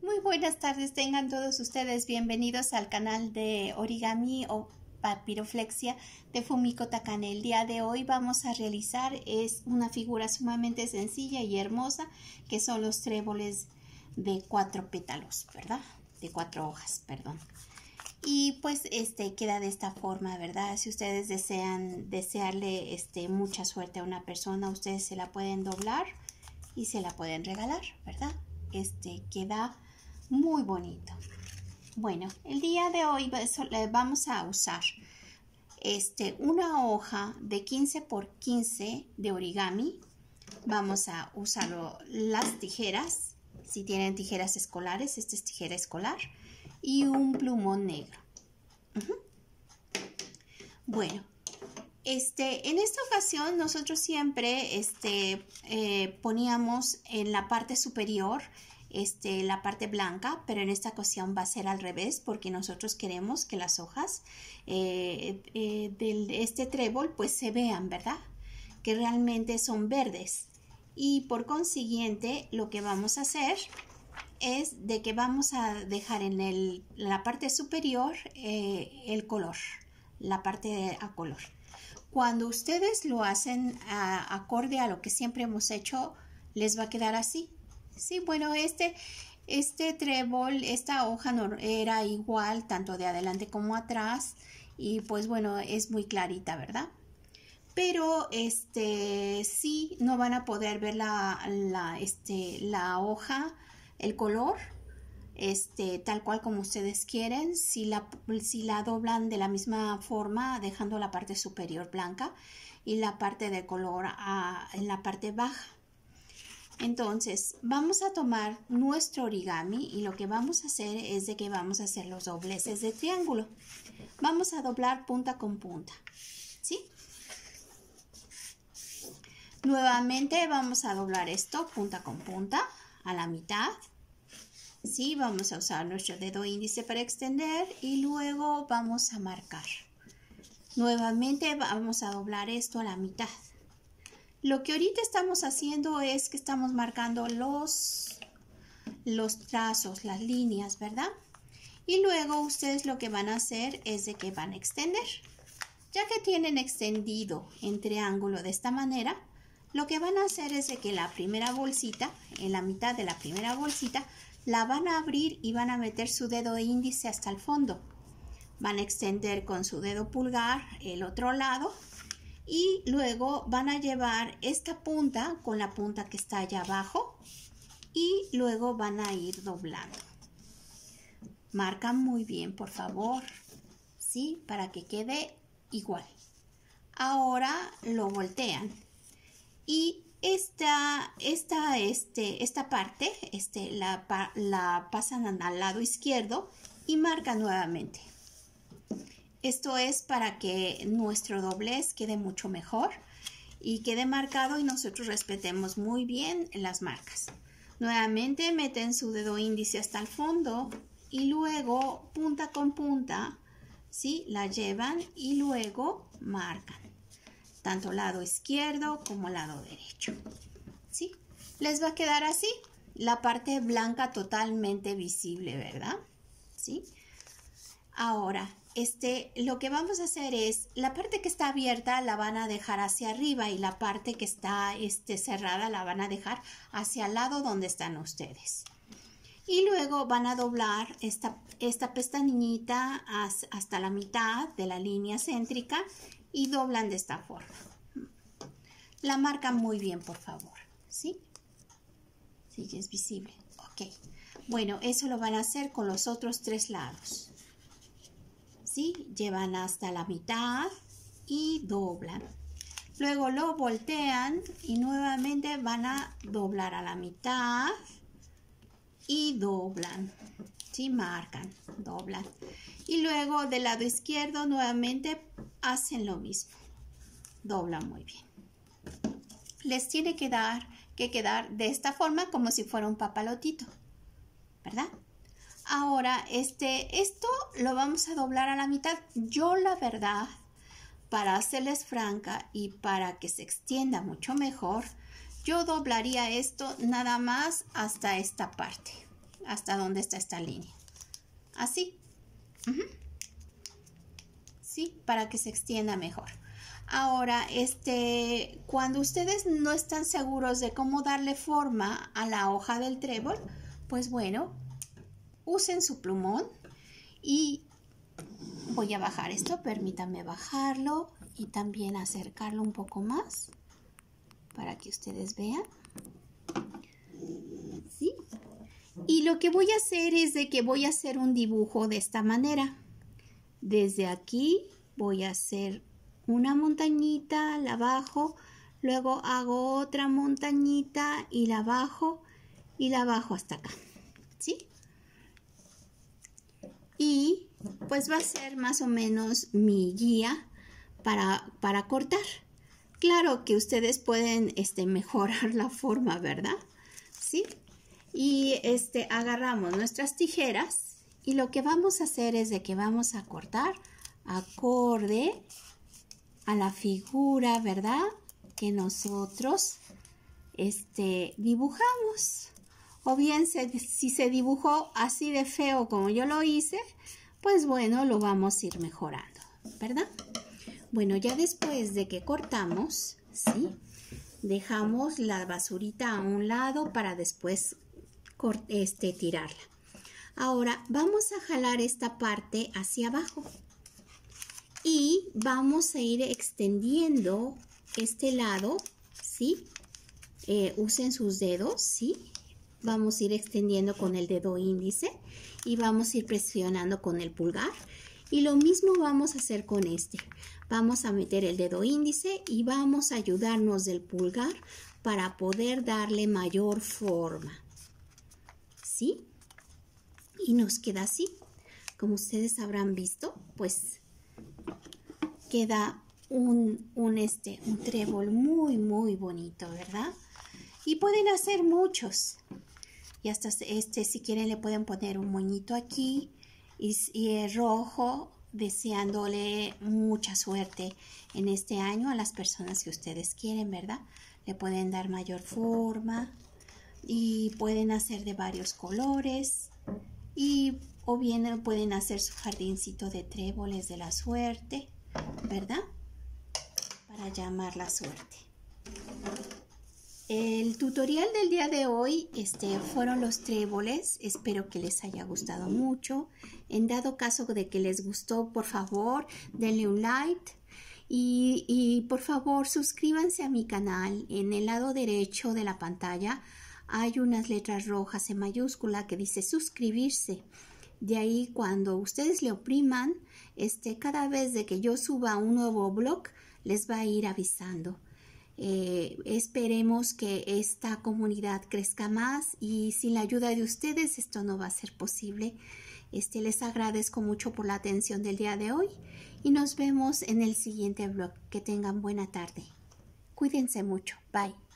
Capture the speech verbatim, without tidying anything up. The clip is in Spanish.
Muy buenas tardes, tengan todos ustedes bienvenidos al canal de origami o papiroflexia de Fumiko Takane. El día de hoy vamos a realizar es una figura sumamente sencilla y hermosa que son los tréboles de cuatro pétalos, ¿verdad? De cuatro hojas, perdón. Y pues este queda de esta forma, ¿verdad? Si ustedes desean desearle este mucha suerte a una persona, ustedes se la pueden doblar y se la pueden regalar, ¿verdad? Este queda muy bonito. Bueno, el día de hoy vamos a usar este, una hoja de quince por quince de origami. Vamos a usar las tijeras, si tienen tijeras escolares, esta es tijera escolar, y un plumón negro. Uh-huh. Bueno, este, en esta ocasión nosotros siempre este, eh, poníamos en la parte superior Este, la parte blanca, pero en esta ocasión va a ser al revés porque nosotros queremos que las hojas eh, eh, de este trébol pues se vean, ¿verdad? Que realmente son verdes, y por consiguiente lo que vamos a hacer es de que vamos a dejar en el, la parte superior eh, el color, la parte a color. Cuando ustedes lo hacen a, acorde a lo que siempre hemos hecho, les va a quedar así. Sí, bueno, este, este trébol, esta hoja no, era igual tanto de adelante como atrás, y pues bueno, es muy clarita, ¿verdad? Pero este sí no van a poder ver la, la, este, la hoja, el color, este, tal cual como ustedes quieren, si la, si la doblan de la misma forma, dejando la parte superior blanca y la parte de color a, en la parte baja. Entonces, vamos a tomar nuestro origami y lo que vamos a hacer es de que vamos a hacer los dobleces de triángulo. Vamos a doblar punta con punta, ¿sí? Nuevamente vamos a doblar esto punta con punta a la mitad, ¿sí? Vamos a usar nuestro dedo índice para extender y luego vamos a marcar. Nuevamente vamos a doblar esto a la mitad. Lo que ahorita estamos haciendo es que estamos marcando los, los trazos, las líneas, ¿verdad? Y luego ustedes lo que van a hacer es de que van a extender. Ya que tienen extendido en triángulo de esta manera, lo que van a hacer es de que la primera bolsita, en la mitad de la primera bolsita, la van a abrir y van a meter su dedo índice hasta el fondo. Van a extender con su dedo pulgar el otro lado. Y luego van a llevar esta punta con la punta que está allá abajo y luego van a ir doblando. Marcan muy bien, por favor, ¿sí? Para que quede igual. Ahora lo voltean y esta, esta, este, esta parte este, la, la pasan al lado izquierdo y marcan nuevamente. Esto es para que nuestro doblez quede mucho mejor y quede marcado y nosotros respetemos muy bien las marcas. Nuevamente meten su dedo índice hasta el fondo y luego punta con punta, ¿sí? La llevan y luego marcan. Tanto lado izquierdo como lado derecho, ¿sí? Les va a quedar así. La parte blanca totalmente visible, ¿verdad? ¿Sí? Ahora, este, lo que vamos a hacer es, la parte que está abierta la van a dejar hacia arriba y la parte que está este, cerrada la van a dejar hacia el lado donde están ustedes. Y luego van a doblar esta, esta pestañita hasta la mitad de la línea céntrica y doblan de esta forma. La marcan muy bien, por favor, ¿sí? Sí, es visible. Ok. Bueno, eso lo van a hacer con los otros tres lados. ¿Sí? Llevan hasta la mitad y doblan. Luego lo voltean y nuevamente van a doblar a la mitad y doblan. ¿Sí? Marcan, doblan. Y luego del lado izquierdo nuevamente hacen lo mismo. Doblan muy bien. Les tiene que dar, que quedar de esta forma como si fuera un papalotito, ¿verdad? Ahora, este, esto lo vamos a doblar a la mitad. Yo, la verdad, para hacerles franca y para que se extienda mucho mejor, yo doblaría esto nada más hasta esta parte. hasta donde está esta línea. Así. Uh-huh. Sí, para que se extienda mejor. Ahora, este, cuando ustedes no están seguros de cómo darle forma a la hoja del trébol, pues bueno, usen su plumón y voy a bajar esto, permítanme bajarlo y también acercarlo un poco más para que ustedes vean. ¿Sí? Y lo que voy a hacer es de que voy a hacer un dibujo de esta manera. Desde aquí voy a hacer una montañita, la bajo, luego hago otra montañita y la bajo y la bajo hasta acá, ¿sí? Y pues va a ser más o menos mi guía para, para cortar. Claro que ustedes pueden este, mejorar la forma, ¿verdad? ¿Sí? Y este, agarramos nuestras tijeras y lo que vamos a hacer es de que vamos a cortar acorde a la figura, ¿verdad? Que nosotros este, dibujamos. O bien se, si se dibujó así de feo como yo lo hice, pues bueno, lo vamos a ir mejorando, ¿verdad? Bueno, ya después de que cortamos, ¿sí? Dejamos la basurita a un lado para después este, tirarla. Ahora vamos a jalar esta parte hacia abajo y vamos a ir extendiendo este lado, ¿sí? Eh, usen sus dedos, ¿sí? Vamos a ir extendiendo con el dedo índice y vamos a ir presionando con el pulgar. Y lo mismo vamos a hacer con este. Vamos a meter el dedo índice y vamos a ayudarnos del pulgar para poder darle mayor forma. ¿Sí? Y nos queda así. Como ustedes habrán visto, pues queda un, un, este, un trébol muy, muy bonito, ¿verdad? Y pueden hacer muchos. Y hasta este, si quieren, le pueden poner un moñito aquí y, y el rojo, deseándole mucha suerte en este año a las personas que ustedes quieren, ¿verdad? Le pueden dar mayor forma y pueden hacer de varios colores y o bien pueden hacer su jardincito de tréboles de la suerte, ¿verdad? Para llamar la suerte. El tutorial del día de hoy este, fueron los tréboles. Espero que les haya gustado mucho. En dado caso de que les gustó, por favor, denle un like. Y, y por favor, suscríbanse a mi canal. En el lado derecho de la pantalla hay unas letras rojas en mayúscula que dice suscribirse. De ahí, cuando ustedes le opriman, este, cada vez de que yo suba un nuevo blog, les va a ir avisando. Eh, esperemos que esta comunidad crezca más y sin la ayuda de ustedes esto no va a ser posible. Este, les agradezco mucho por la atención del día de hoy y nos vemos en el siguiente vlog. Que tengan buena tarde. Cuídense mucho. Bye.